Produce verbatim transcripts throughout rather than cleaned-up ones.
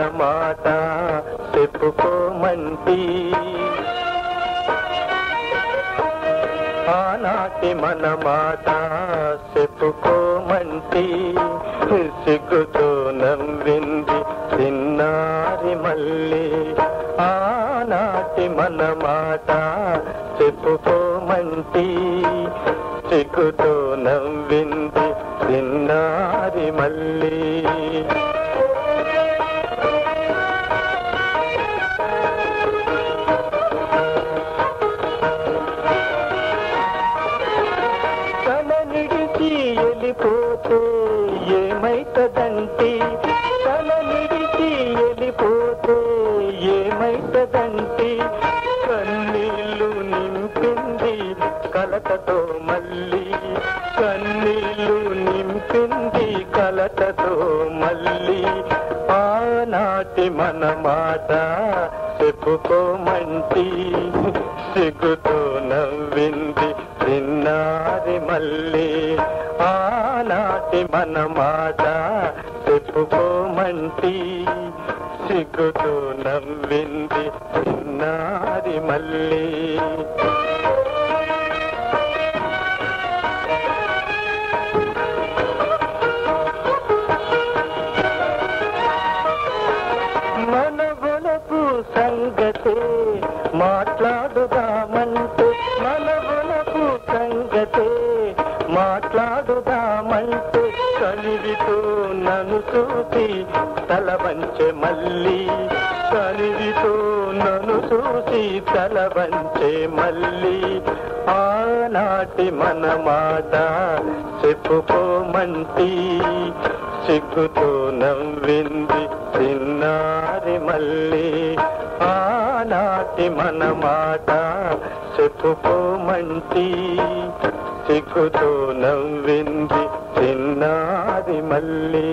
మాట చెప్పుకోమంటి ఆనాటి మన మాట చెప్పుకోమంటి సిగ్గుతో నవ్వింది చిన్నారి మళ్ళీ ఆనాటి మన మాట చెప్పుకోమంటి సిగ్గుతో నవ్వింది చిన్నారి మళ్ళీ వెళ్ళిపోతే ఏమైతదంటే తల నిడిచి వెళ్ళిపోతే ఏమైతదంటే కన్నీళ్ళు నింపింది కలతతో మళ్ళీ కన్నీళ్ళు నింపింది కలతతో మళ్ళీ ఆనాటి మన మాట చెప్పుకోమంటి సిగ్గుతో నవ్వింది చిన్నారి మళ్ళీ ఆనాటి మన మాట చెప్పుకోమంటి సిగ్గుతో నవ్వింది చిన్నారి మళ్ళీ మనవలపు సంగతే మాట్లాడుదామంటే మనవలపు సంగతే మాట్లాడుదామంటే కనివితో నన్ను చూసి తల వంచె మళ్ళీ కనివితో నన్ను చూసి తల వంచె మళ్ళీ ఆనాటి మన మాట చెప్పుకోమంటి సిగ్గుతో నవ్వింది చిన్నారి మళ్ళీ ఆనాటి మన మాట చెప్పుకోమంటి సిగ్గుతో నవ్వింది చిన్నారి మళ్ళీ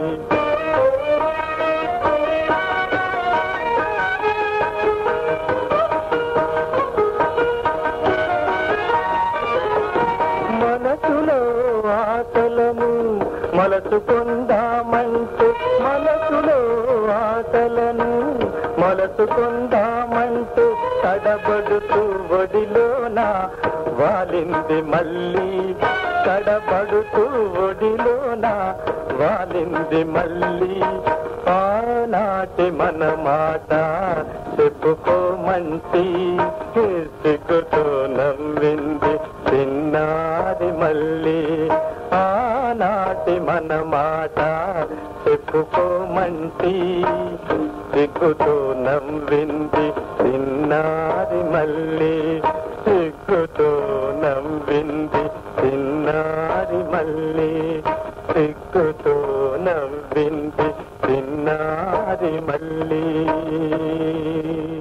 మనసులో ఆటలను మలచుకుందామంటే మనసులో ఆటలను మలచుకుందామంటే తడబడుతూ ఒడిలోన వాలింది మళ్ళీ తడబడుతూ ఒడిలోన వాలింది మళ్ళీ ఆనాటి మన మాట చెప్పుకోమంటి సిగ్గుతో నవ్వింది చిన్నారి మళ్ళీ ఆనాటి మన మాట చెప్పుకోమంటి సిగ్గుతో నవ్వింది చిన్నారి మళ్ళీ సిగ్గుతో నవ్వింది చిన్నారి మళ్ళీ సిగ్గుతో నవ్వింది చిన్నారి మళ్ళీ